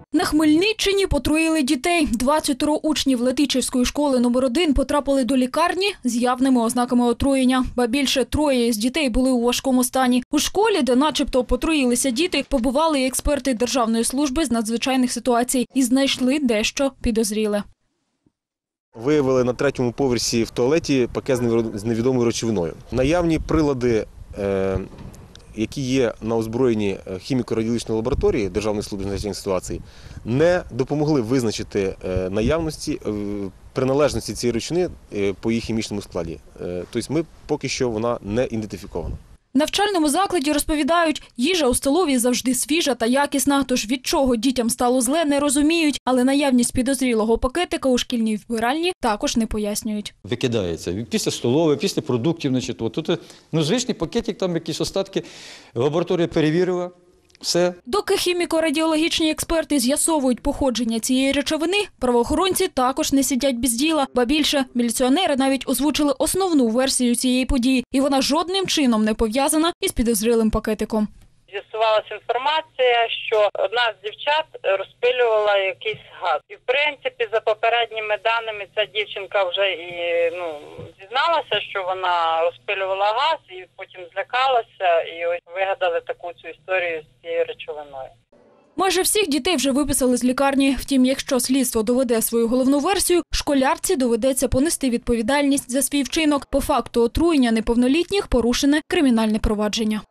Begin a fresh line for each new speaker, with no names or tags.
На Хмельниччині потруїли дітей. 20 учнів Летичівської школи №1 потрапили до лікарні з явними ознаками отруєння. Ба більше, 3 з дітей були у важкому стані. У школі, де начебто потруїлися діти, побували і експерти Державної служби з надзвичайних ситуацій і знайшли дещо підозріле.
Виявили на 3-му поверсі в туалеті пакет з невідомою речовиною. Наявні прилади, які є на озброєнні хіміко-радіологічної лабораторії Державної служби з надзвичайних ситуацій, не допомогли визначити наявності, приналежності цієї речовини по її хімічному складі. Тобто поки що вона не ідентифікована.
В навчальному закладі розповідають, їжа у столовій завжди свіжа та якісна, тож від чого дітям стало зле, не розуміють, але наявність підозрілого пакетика у шкільній вбиральні також не пояснюють.
Викидається після столової, після продуктів. Тут звичний пакетик, там якісь остатки, лабораторія перевірила. Все.
Доки хіміко-радіологічні експерти з'ясовують походження цієї речовини, правоохоронці також не сидять без діла. Ба більше, міліціонери навіть озвучили основну версію цієї події, і вона жодним чином не пов'язана із підозрілим пакетиком.
З'ясувалася інформація, що одна з дівчат розпилювала якийсь газ. І в принципі, за попередніми даними, ця дівчинка вже і зізналася, що вона розпилювала газ, і потім злякалася, і ось вигадали таку цю історію з цією речовиною.
Майже всіх дітей вже виписали з лікарні. Втім, якщо слідство доведе свою головну версію, школярці доведеться понести відповідальність за свій вчинок. По факту отруєння неповнолітніх порушене кримінальне провадження.